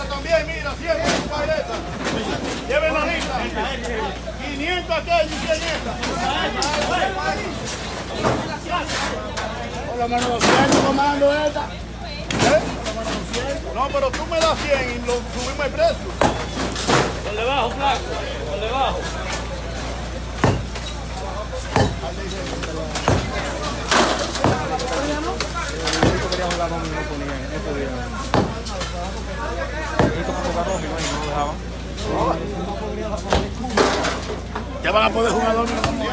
esta también, mira, 100 para esta. Lleven la lista. 500 aquella y 100 esta. Por lo menos 200 tomando esta. No, pero tú me das 100 y lo subimos el precio. Por debajo, flaco. Por debajo. Ya van a poder jugar dominó también.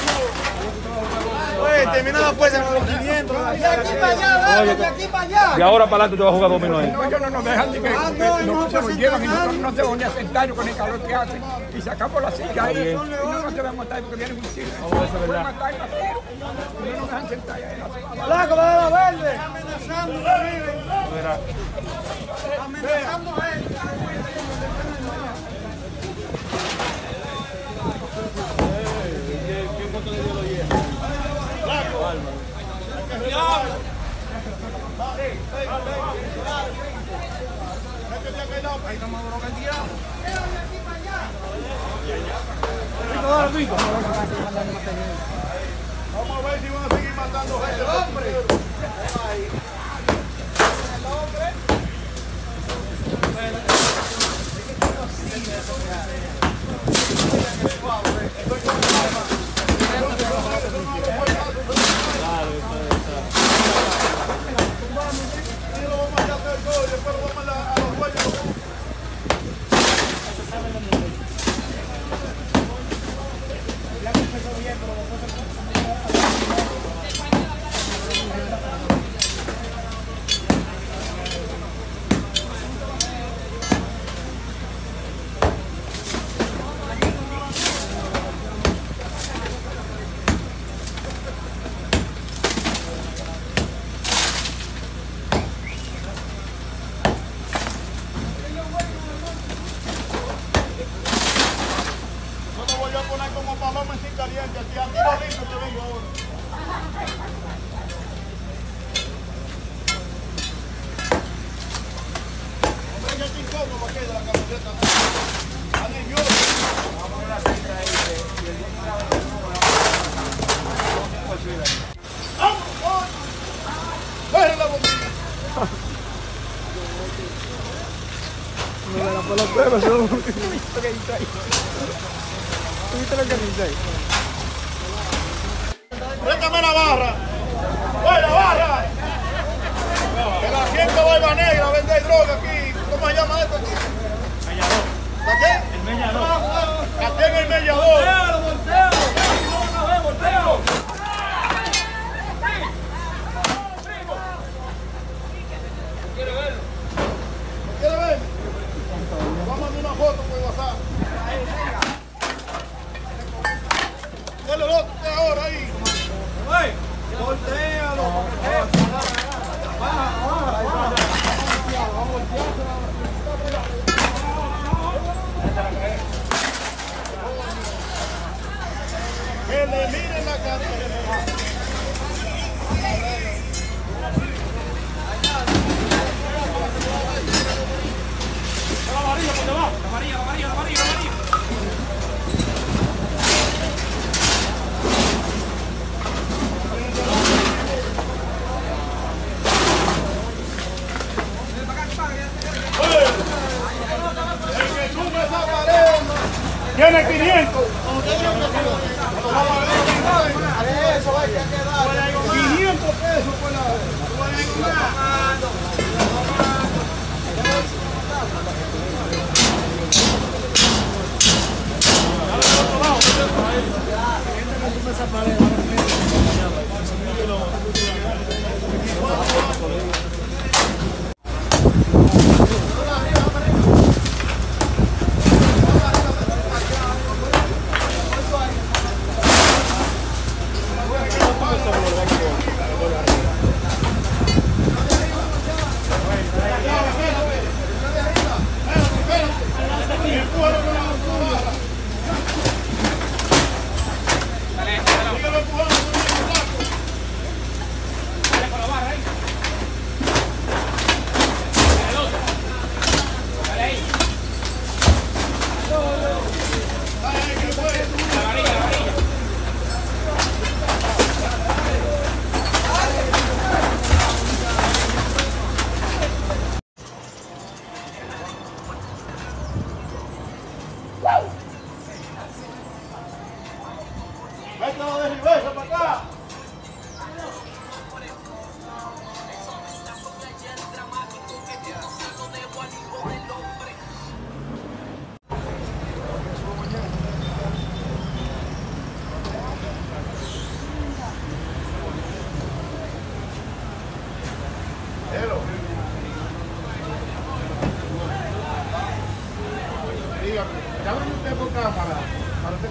Oye, termina la fuerza con los 500. De aquí para allá, de aquí para allá. De ahora para adelante te vas a jugar dominó ahí. No, ellos no nos dejan ni que no se lo llevan y nosotros no tenemos ni a sentarnos con el calor que hace y sacamos la silla ahí y no nos debemos matar porque vienen un chile. Nos pueden matar y no nos dejan sentar ahí. Flaco, va a la verde. Amenazando, amenazando gente. Vamos a ver si van a seguir matando gente. ¡Hombre! Como paloma sin caliente, aquí a tiro limpio te vengo ahora. Hombre, ya te incómodo aquí de la camiseta. A nervioso. Vamos a la cinta ahí y el ¡vamos! ¡Coge la bombilla! Mira, por la prueba, solo ¿Viste lo que dice ahí? ¡Préstame la barra! ¡Oye, la barra! Que la gente va a Iba Negra a vender droga aquí. ¿Cómo se llama esto aquí? Mellador. ¿La qué? El mellador. Aquí en el Mellador. ¿Quiere ver? Vamos a mandar una foto por WhatsApp. Dale el otro ahora ahí. Voltealo. Que le miren la cartera. La varilla por debajo. La varilla. Tiene 500. 500 pesos por la vez.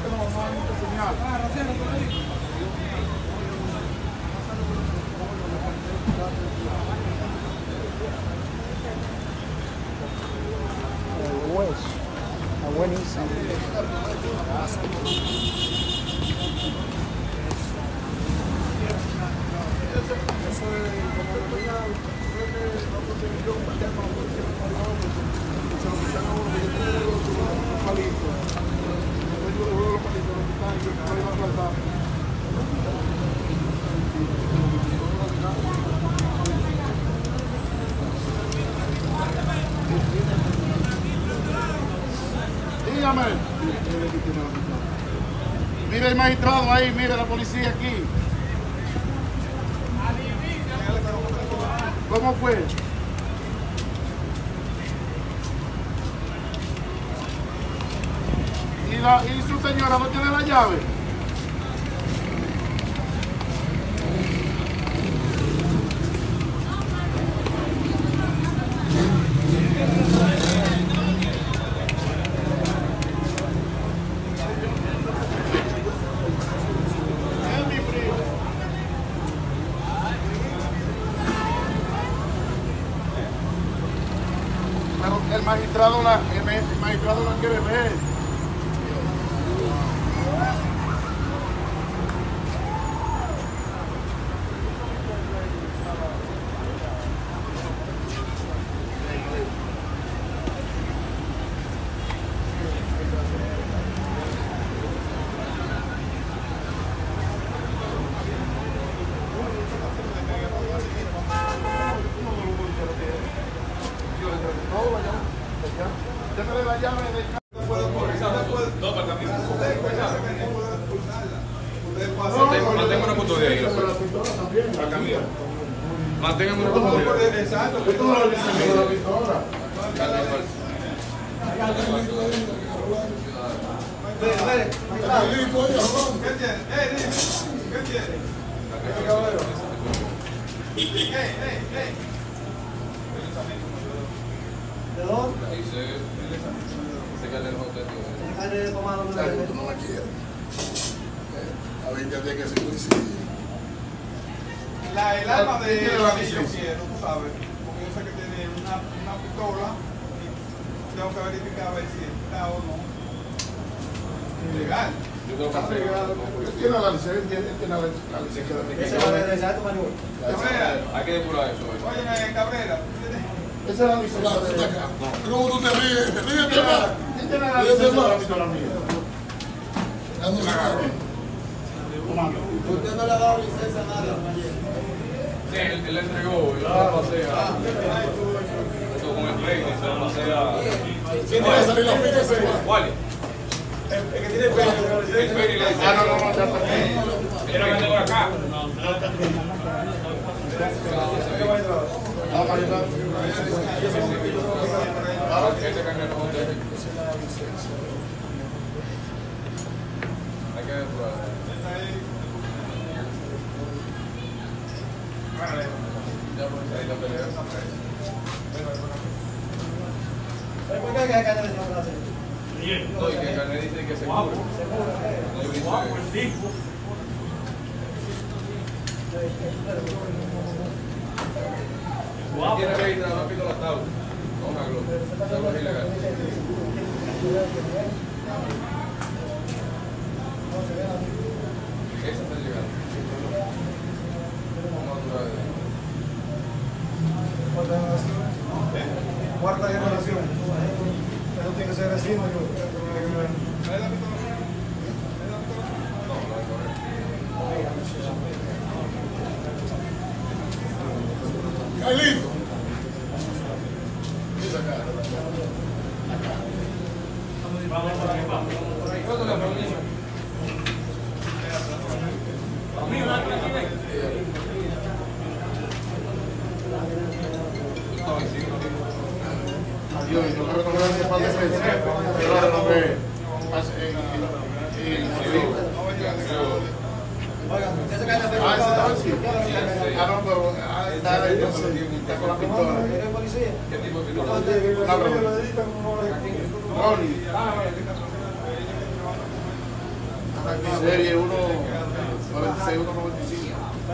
no hay mucha señal. Buenísimo. Dígame. Mire el magistrado ahí, mire la policía aquí. ¿Cómo fue? ¿Y su señora no tiene la llave? Pero el magistrado la quiere ver. Déjale la llave del carro. Mantenga una foto de ahí. Para cambiar. Mantengan una foto de ahí. Exacto. Esto no lo dice la pistola. ¿De dónde? Tú no la quieres. A 20 días que se coincide. El arma de la que yo quiero, tú sabes, porque yo sé que tiene una pistola y tengo que verificar a ver si está o no legal. Tiene la licencia, tiene la licencia. Cabrera, Hay que depurar eso. óyeme, Cabrera, Esa es la licencia. Claro, está acá. ¿Cómo tú te ríes? ¿Te ríes, ¿Quién hermano? tiene la licencia de la pistola mía? Ya no se acaba. Usted no le ha dado licencia a nadie, compañero. Sí, él le entregó, yo lo pasé a... Esto con el play, se lo pasé a... ¿Quién tiene que salir la ficha ese igual? Wally. El que tiene el El le dice... Ah, no, ya está aquí. Era que tengo acá. Este carnero no te... Hay que depurar. Ya por ahí la pelea. ¿Por qué hay que caer en esa frase? No, y que el carnet dice que seguro. Yo dice... Tiene registrado una pistola Taurus, no una Glock. Eso es ilegal. Esa está ilegal. Vamos a durar de... Cuarta generación. Eso tiene que ser vecino. Carlito. Esa cara. ¿Cuánto le fue? Adiós, yo creo que no voy a hacer pero ahora no ve. Ah, ese está así. Ah, no, pero está entonces, está con la pistola. ¿Eres policía? ¿Qué tipo de pistola? Una broma. Ronnie. Serie 1, 96, 1, 95.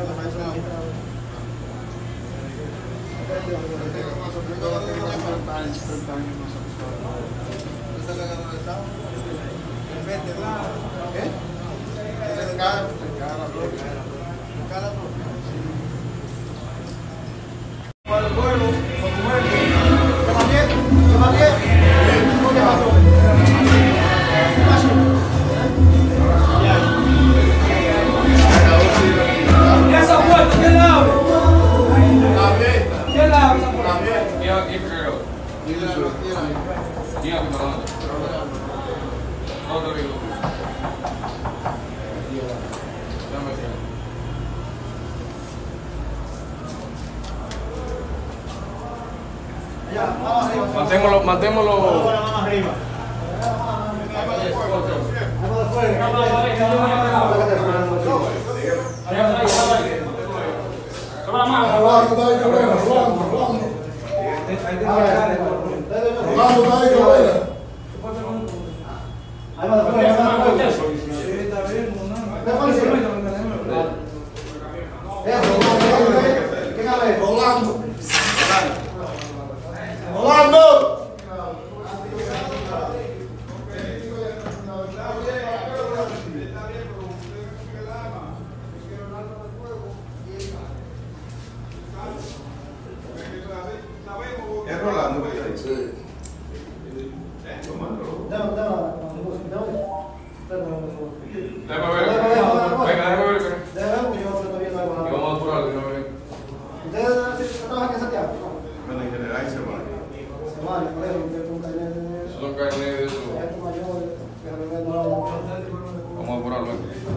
Para el pueblo, por tu muerte. ¿Te va bien? ¿Te va bien? ¿Cómo te pasó? ¿Qué pasó? ¿Y esa puerta quién la abre? ¿Quién la abre esa puerta? ¿Quién creo? ¿Quién abre? No te digo. Mantémoslo. Vamos arriba. Vamos de Es Rolando que está ahí. Sí. Déjame ver. Venga, déjame ver. Y vamos a apurarlo. ¿Ustedes trabajan en Santiago? Bueno, en general se va. Esos son carnes de eso. Vamos a apurarlo.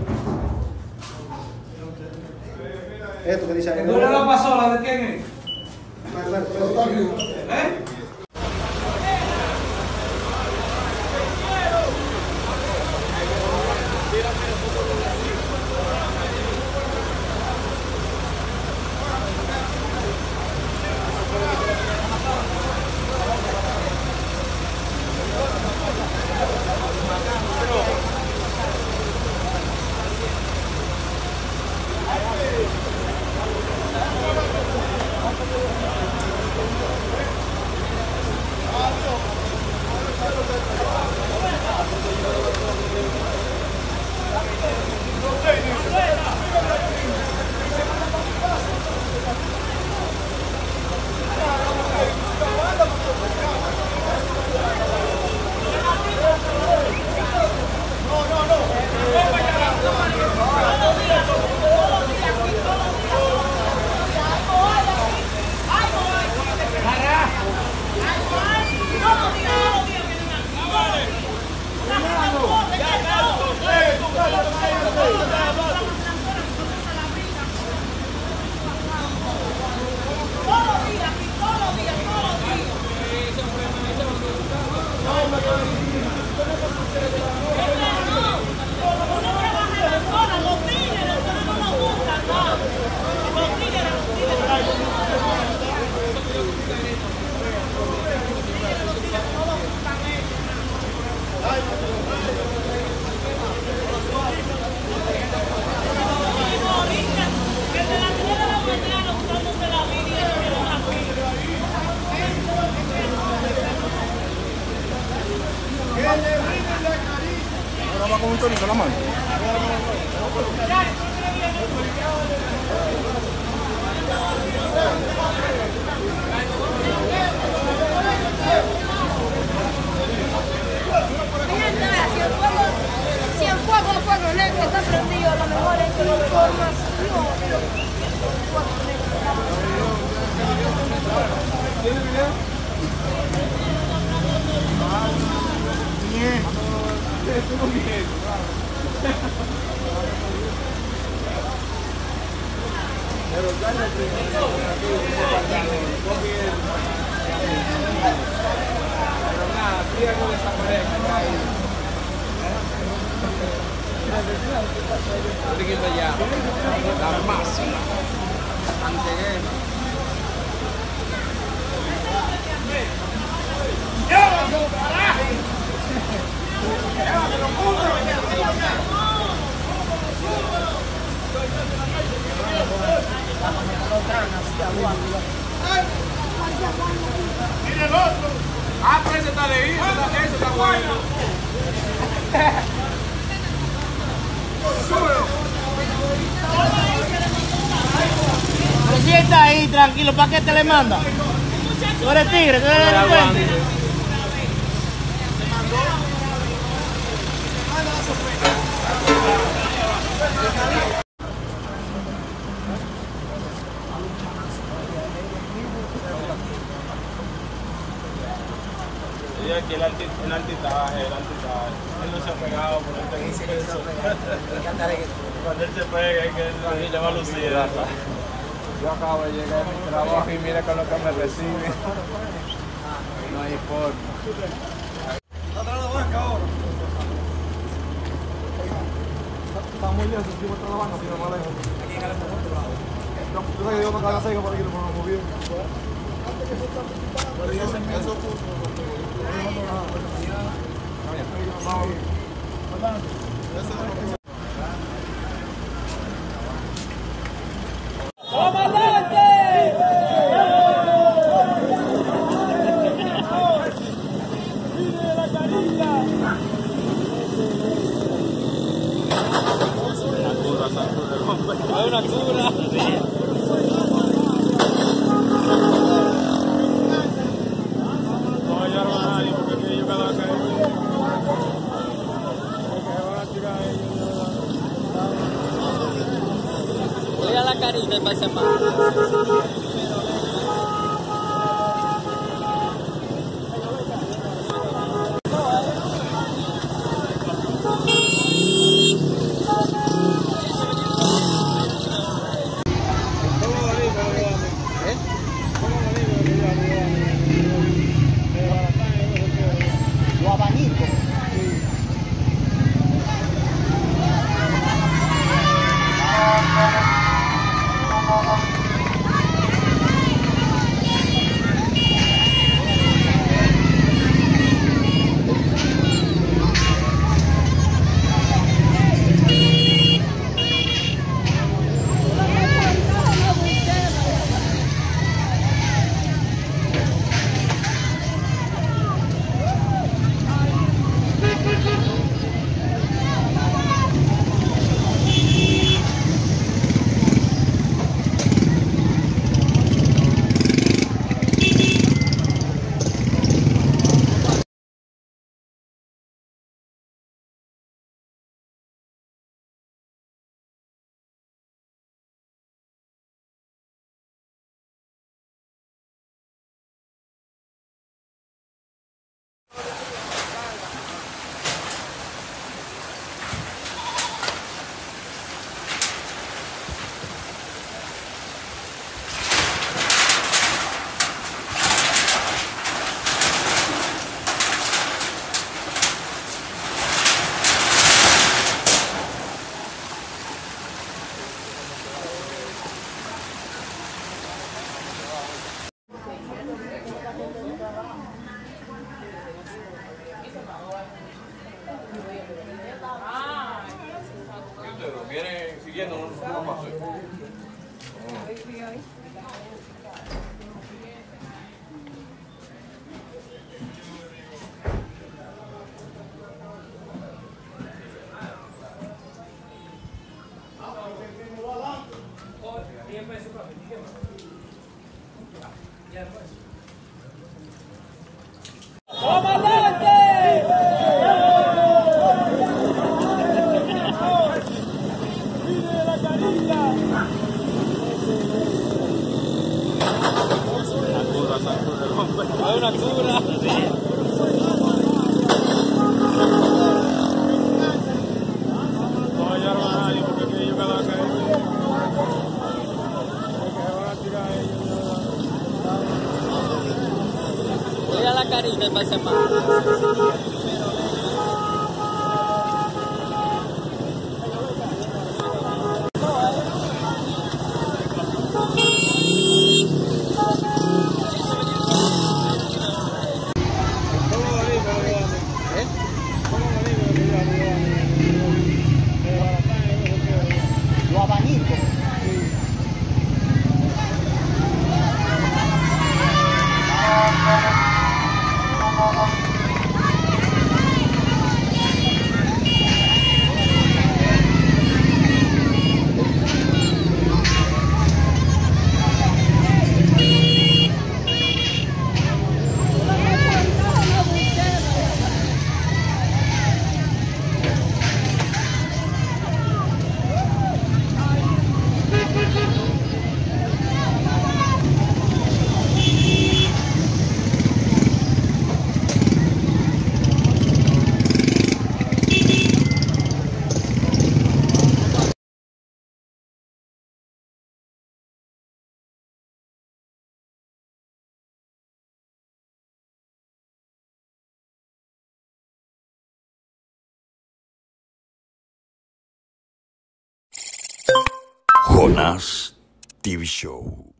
Esto que dice ahí. ¿Tú le la pasola de quién es? ¿Eh? Ahora va con un tonito en la mano. Si el fuego negro está prendido, a lo mejor es que la información. ¿Tiene video? Bien. Estuvo bien. Pero gana el primero. Pero nada, tira con esa pareja. Ya, la máxima. ¡Llévalo, carajo! ¡Llévalo, puto! Mire el otro. Ah, pero ese está leído, ese está bueno. Pero si está ahí, tranquilo, ¿para qué te le manda? Tú eres tigre, tú eres delincuente. Aquí el altitaje. Él no se ha pegado por el tenis. Cuando él se pega hay que le va a lucir. Yo acabo de llegar a mi trabajo y mira con lo que me recibe. No hay forma. Está atrás de la banca ahora. Está muy lejos, encima está la banca, pero más lejos. Yo sé que yo no caga seco por aquí, pero no moví. Pero ya se me hizo Carita para ese Viene siguiendo unos pasos. Carita para ese Jonás TV Show.